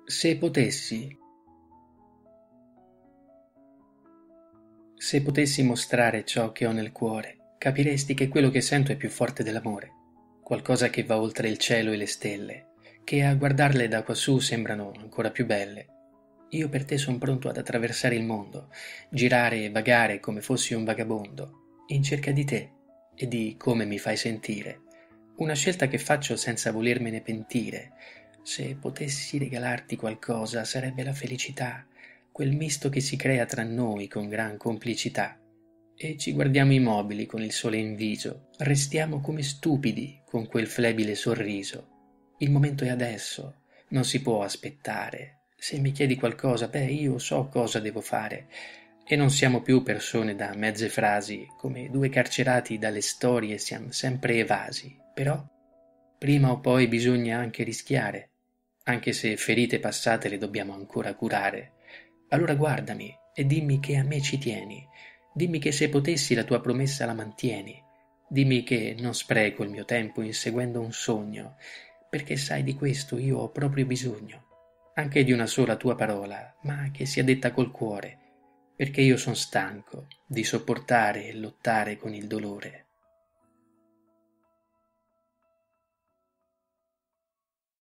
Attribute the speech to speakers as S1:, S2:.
S1: Se potessi, se potessi mostrare ciò che ho nel cuore, capiresti che quello che sento è più forte dell'amore, qualcosa che va oltre il cielo e le stelle, che a guardarle da quassù sembrano ancora più belle. Io per te son pronto ad attraversare il mondo, girare e vagare come fossi un vagabondo, in cerca di te e di come mi fai sentire. Una scelta che faccio senza volermene pentire. Se potessi regalarti qualcosa sarebbe la felicità, quel misto che si crea tra noi con gran complicità. E ci guardiamo immobili con il sole in viso, restiamo come stupidi con quel flebile sorriso. Il momento è adesso, non si può aspettare. Se mi chiedi qualcosa, beh, io so cosa devo fare. E non siamo più persone da mezze frasi, come due carcerati dalle storie siamo sempre evasi. Però, prima o poi bisogna anche rischiare, anche se ferite passate le dobbiamo ancora curare. Allora guardami e dimmi che a me ci tieni. Dimmi che se potessi la tua promessa la mantieni. Dimmi che non spreco il mio tempo inseguendo un sogno, perché sai di questo io ho proprio bisogno, anche di una sola tua parola, ma che sia detta col cuore, perché io son stanco di sopportare e lottare con il dolore.